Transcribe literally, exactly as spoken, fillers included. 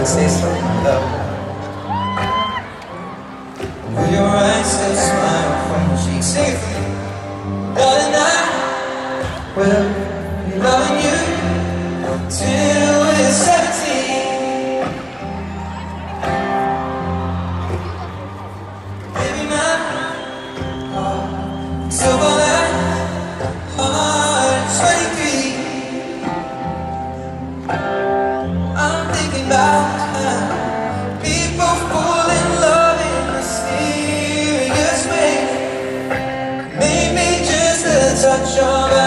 say something, love? Will your eyes still smile from your cheeks? Sing it for me. Darling, I will be loving you till we're seventeen. Baby, my heart so for that heart twenty-three. I'm thinking about how people fall in love in mysterious ways. Maybe just a touch of